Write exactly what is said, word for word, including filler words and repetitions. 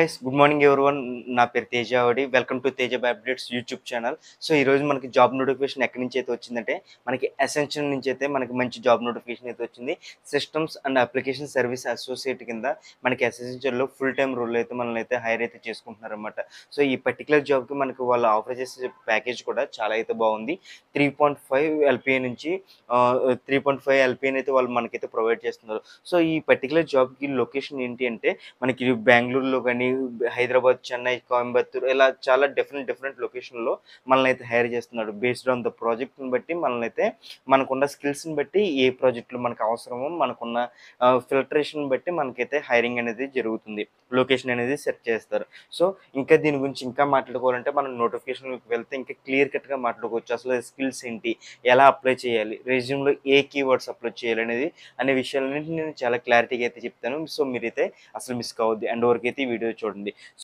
Guys good morning everyone. నా పేరు Teja Avadi. Welcome to Teja updates YouTube channel. So ఈరోజు మనకి జాబ్ నోటిఫికేషన్ ఎక్కడి నుంచి అయితే వచ్చిందంటే మనకి అసెన్షన్ నుంచి అయితే మనకి మంచి జాబ్ నోటిఫికేషన్ అయితే వచ్చింది. Systems and application service associate కింద మనకి అసెన్షన్లో ఫుల్ టైం రోల్ అయితే మనల్ని అయితే హైర్ అయితే చేసుకుంటున్నారు అనమాట. సో ఈ పర్టికులర్ జాబ్కి మనకి వాళ్ళు ఆఫర్ చేసే ప్యాకేజ్ కూడా చాలా అయితే బాగుంది. త్రీ పాయింట్ ఫైవ్ ఎల్పిఏ నుంచి త్రీ పాయింట్ ఫైవ్ ఎల్పిఏని అయితే వాళ్ళు మనకైతే ప్రొవైడ్ చేస్తున్నారు. సో ఈ పర్టికులర్ జాబ్కి లొకేషన్ ఏంటి అంటే మనకి బెంగళూరులో కానీ, హైదరాబాద్, చెన్నై, కోయంబత్తూర్ ఇలా చాలా డిఫరెంట్ డిఫరెంట్ లొకేషన్‌లో మనల్నైతే హైర్ చేస్తున్నాడు. బేస్డ్ ఆన్ ద ప్రాజెక్ట్‌ని బట్టి మనల్నైతే మనకున్న స్కిల్స్‌ని బట్టి ఏ ప్రాజెక్ట్‌లు మనకు అవసరమో మనకున్న ఆహ్, ఫిల్టరేషన్ బట్టి మనకైతే హైరింగ్ అనేది జరుగుతుంది. లొకేషన్ అనేది సెట్ చేస్తారు. సో ఇంకా దీని గురించి ఇంకా మాట్లాడుకోవాలంటే మనం నోటిఫికేషన్‌లోకి వెళ్తే ఇంకా క్లియర్ కట్‌గా మాట్లాడుకోవచ్చు. అసలు స్కిల్స్ ఏంటి? ఎలా అప్లై చేయాలి? రెజ్యూమ్‌లో ఏ కీవర్డ్స్ అప్లోడ్ చేయాలనేది అనే విషయాలన్నింటిని నేను చాలా క్లారిటీగా అయితే చెప్తాను. సో మీరైతే అసలు మిస్ కావద్దు. ఎండ్ వరకు అయితే ఈ వీడియో చూడండి.